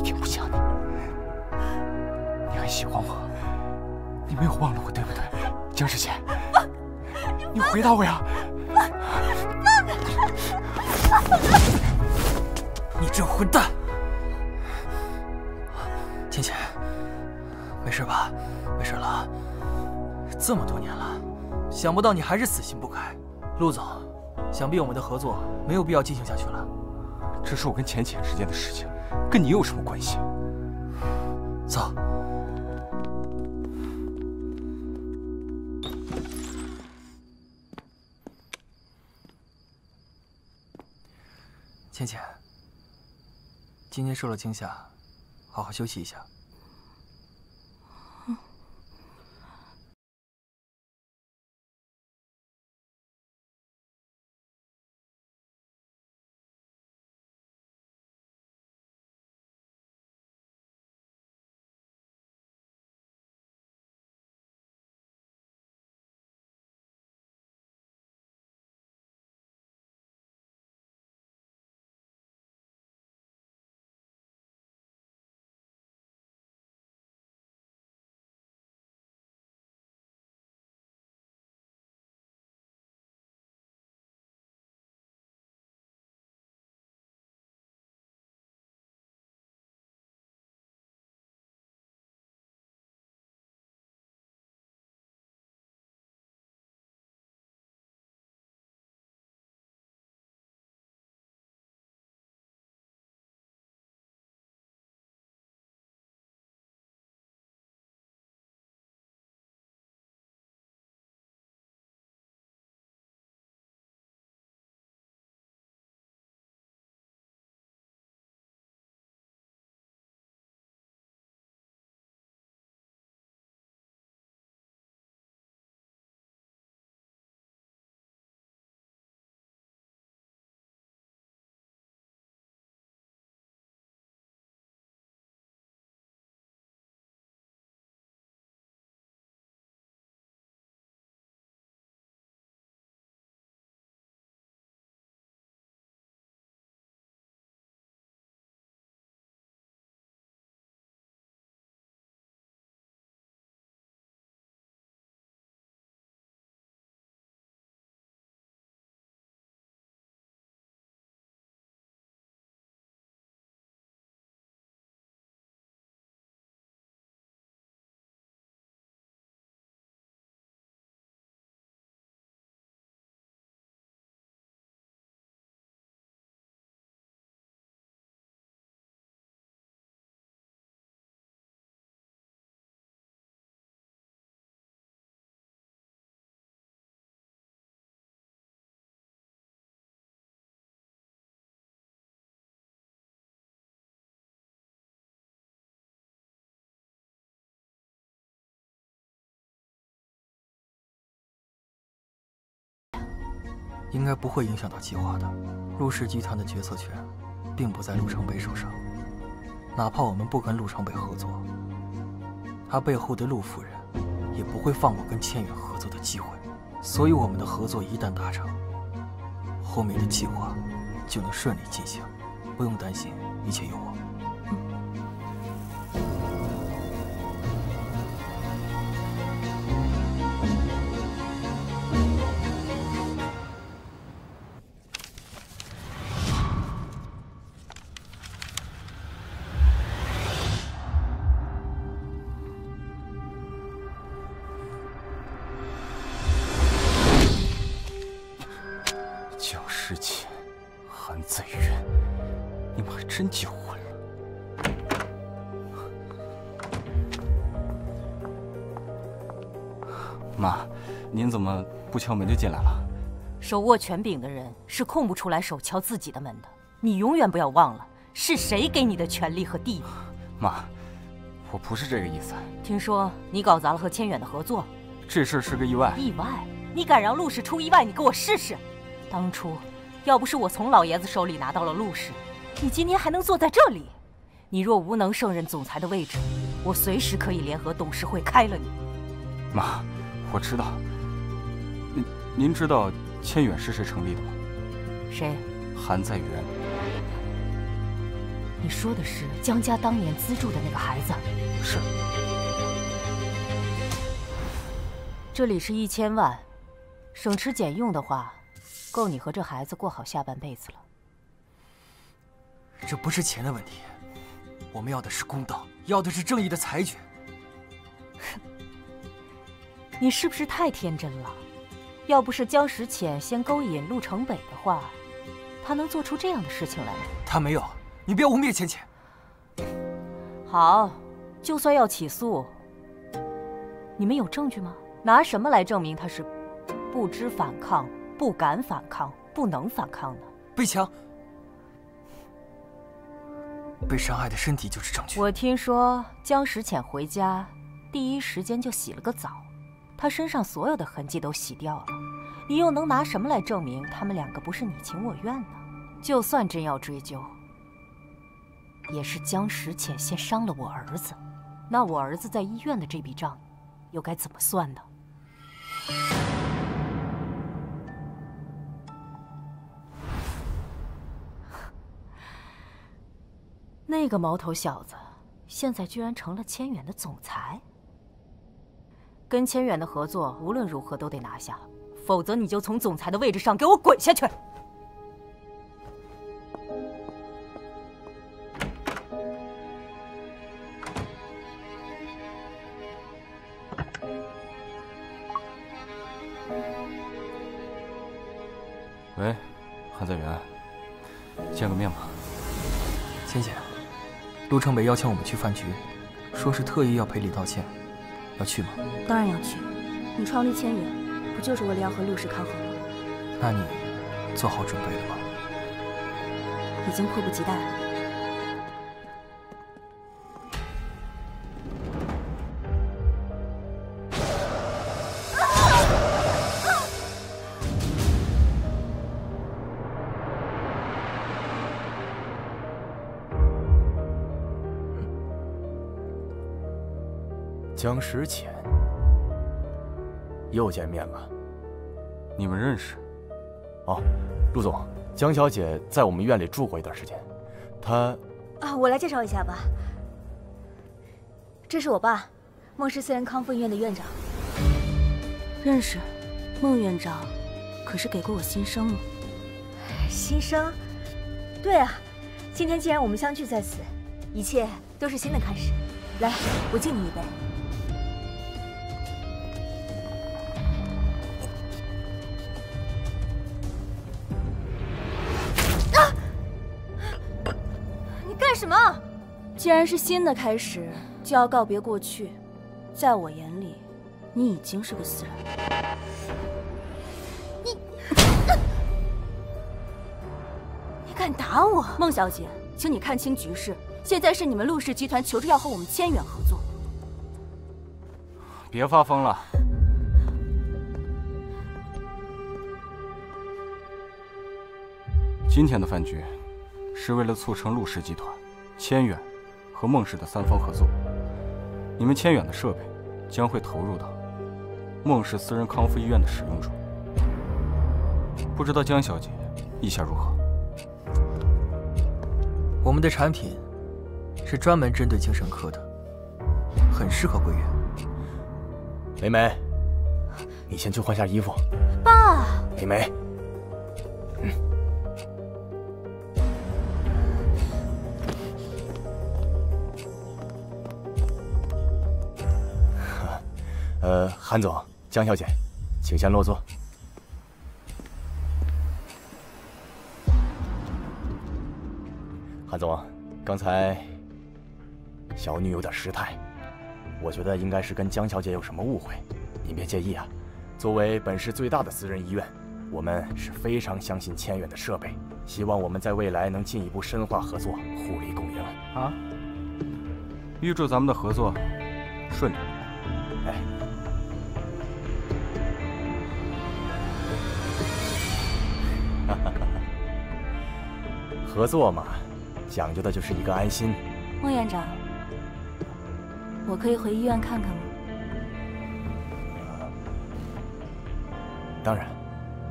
一点不像你。你还喜欢我，你没有忘了我，对不对，江世贤？你回答我呀！ 你这混蛋！倩倩，没事吧？没事了啊。这么多年了，想不到你还是死心不改。陆总，想必我们的合作没有必要进行下去了。 这是我跟浅浅之间的事情，跟你有什么关系？ 走。倩倩，今天受了惊吓，好好休息一下。应该不会影响到计划的。陆氏集团的决策权并不在陆长北手上，哪怕我们不跟陆长北合作，他背后的陆夫人也不会放过跟千远合作的机会。所以我们的合作一旦达成，后面的计划就能顺利进行，不用担心，一切有我。 江世浅、韩在元，你们还真结婚了。妈，您怎么不敲门就进来了？ 手握权柄的人是空不出来手敲自己的门的。你永远不要忘了，是谁给你的权利和地位。 妈，我不是这个意思。 听说你搞砸了和千远的合作， 这事是个意外。 意外？你敢让陆氏出意外？你给我试试！当初要不是我从老爷子手里拿到了陆氏，你今天还能坐在这里？你若无能胜任总裁的位置，我随时可以联合董事会开了你。 妈，我知道。您知道千远是谁成立的吗？ 谁？ 韩在元。 你说的是江家当年资助的那个孩子？ 是。 这里是1000万，省吃俭用的话，够你和这孩子过好下半辈子了。 这不是钱的问题，我们要的是公道，要的是正义的裁决。 你是不是太天真了？要不是江时浅先勾引陆城北的话，他能做出这样的事情来吗？ 他没有，你不要污蔑浅浅。 好，就算要起诉，你们有证据吗？拿什么来证明他是不知反抗、不敢反抗、不能反抗呢？ 被强、被伤害的身体就是证据。 我听说江时浅回家，第一时间就洗了个澡。他身上所有的痕迹都洗掉了，你又能拿什么来证明他们两个不是你情我愿呢？就算真要追究，也是江时浅先伤了我儿子，那我儿子在医院的这笔账，又该怎么算呢？那个毛头小子，现在居然成了千远的总裁。跟千远的合作，无论如何都得拿下，否则你就从总裁的位置上给我滚下去！ 喂，韩在元，见个面吧。 浅浅，陆城北邀请我们去饭局，说是特意要赔礼道歉，要去吗？ 当然要去，你创立千远，不就是为了要和陆氏抗衡吗？ 那你做好准备了吗？ 已经迫不及待了。 江时浅，又见面了。 你们认识？ 哦，陆总，江小姐在我们院里住过一段时间，她…… 我来介绍一下吧。这是我爸，孟氏私人康复医院的院长。认识，孟院长可是给过我新生呢。新生？对啊，今天既然我们相聚在此，一切都是新的开始。来，我敬你一杯。干什么？既然是新的开始，就要告别过去。在我眼里，你已经是个死人。你敢打我？孟小姐，请你看清局势。现在是你们陆氏集团求着要和我们千远合作。 别发疯了。今天的饭局是为了促成陆氏集团、千远和孟氏的3方合作。你们千远的设备将会投入到孟氏私人康复医院的使用中。不知道江小姐意下如何？ 我们的产品是专门针对精神科的，很适合归院。 梅梅，你先去换下衣服。 爸。 梅梅。韩总、江小姐，请先落座。韩总，刚才小女有点失态，我觉得应该是跟江小姐有什么误会，您别介意啊。作为本市最大的私人医院，我们是非常相信千远的设备，希望我们在未来能进一步深化合作，互利共赢啊！预祝咱们的合作顺利。 哎。合作嘛，讲究的就是一个安心。 孟院长，我可以回医院看看吗？ 当然，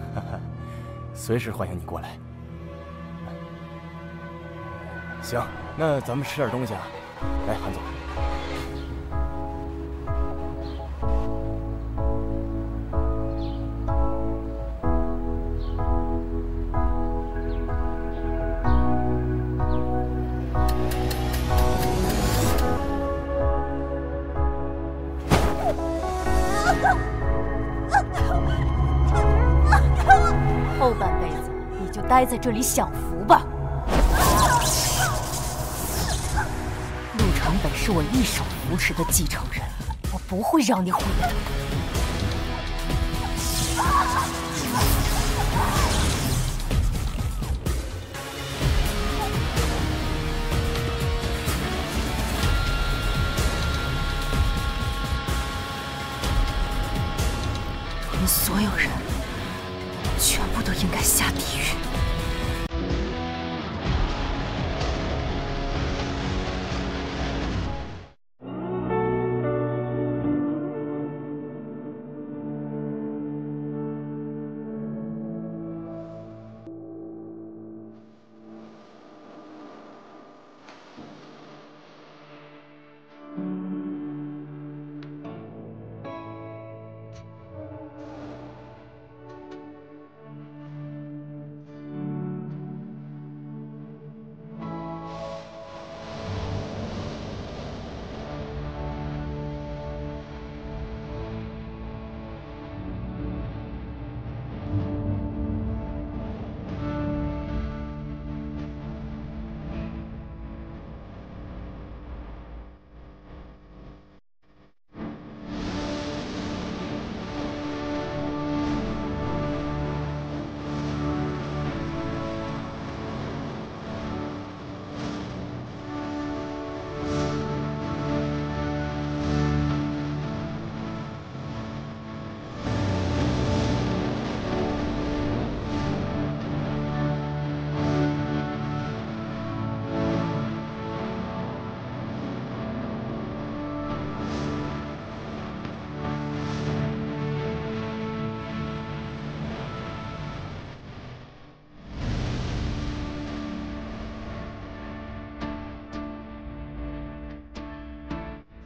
随时欢迎你过来。行。 那咱们吃点东西啊。来，韩总。 后半辈子你就待在这里享福吧。陆长北是我一手扶持的继承人，我不会让你毁了他。你们所有人